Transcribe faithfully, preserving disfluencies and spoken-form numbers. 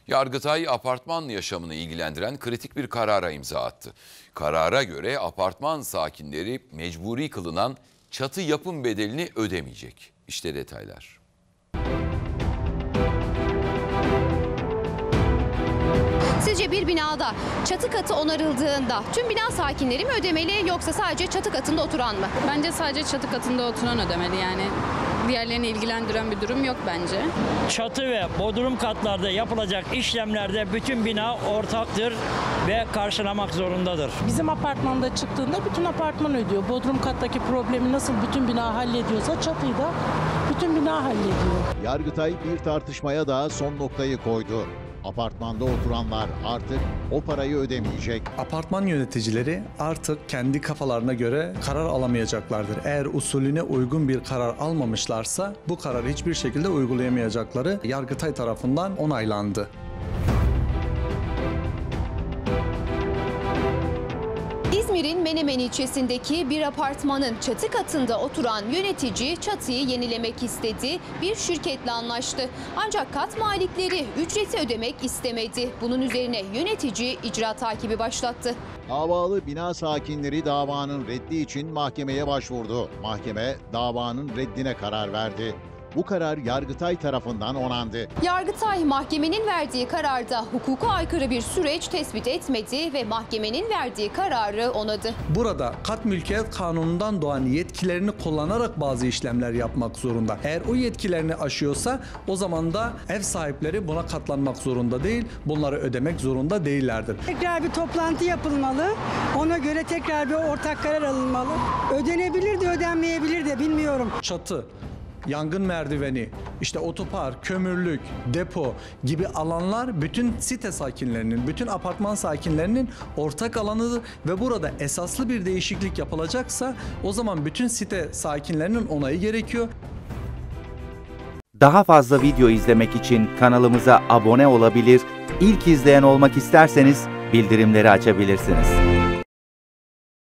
Yargıtay apartman yaşamını ilgilendiren kritik bir karara imza attı. Karara göre apartman sakinleri mecburi kılınan çatı yapım bedelini ödemeyecek. İşte detaylar. Sizce bir binada çatı katı onarıldığında tüm bina sakinleri mi ödemeli yoksa sadece çatı katında oturan mı? Bence sadece çatı katında oturan ödemeli yani. Diğerlerini ilgilendiren bir durum yok bence. Çatı ve bodrum katlarda yapılacak işlemlerde bütün bina ortaktır ve karşılamak zorundadır. Bizim apartmanda çıktığında bütün apartman ödüyor. Bodrum kattaki problemi nasıl bütün bina hallediyorsa çatıyı da bütün bina hallediyor. Yargıtay bir tartışmaya daha son noktayı koydu. Apartmanda oturanlar artık o parayı ödemeyecek. Apartman yöneticileri artık kendi kafalarına göre karar alamayacaklardır. Eğer usulüne uygun bir karar almamışlarsa bu kararı hiçbir şekilde uygulayamayacakları Yargıtay tarafından onaylandı. İzmir'in Menemen ilçesindeki bir apartmanın çatı katında oturan yönetici çatıyı yenilemek istedi. Bir şirketle anlaştı. Ancak kat malikleri ücreti ödemek istemedi. Bunun üzerine yönetici icra takibi başlattı. Davalı bina sakinleri davanın reddi için mahkemeye başvurdu. Mahkeme davanın reddine karar verdi. Bu karar Yargıtay tarafından onandı. Yargıtay mahkemenin verdiği kararda hukuka aykırı bir süreç tespit etmedi ve mahkemenin verdiği kararı onadı. Burada kat mülkiyet kanunundan doğan yetkilerini kullanarak bazı işlemler yapmak zorunda. Eğer o yetkilerini aşıyorsa o zaman da ev sahipleri buna katlanmak zorunda değil, bunları ödemek zorunda değillerdir. Tekrar bir toplantı yapılmalı, ona göre tekrar bir ortak karar alınmalı. Ödenebilir de ödenmeyebilir de bilmiyorum. Çatı, yangın merdiveni, işte otopark, kömürlük, depo gibi alanlar bütün site sakinlerinin, bütün apartman sakinlerinin ortak alanıdır ve burada esaslı bir değişiklik yapılacaksa o zaman bütün site sakinlerinin onayı gerekiyor. Daha fazla video izlemek için kanalımıza abone olabilir, ilk izleyen olmak isterseniz bildirimleri açabilirsiniz.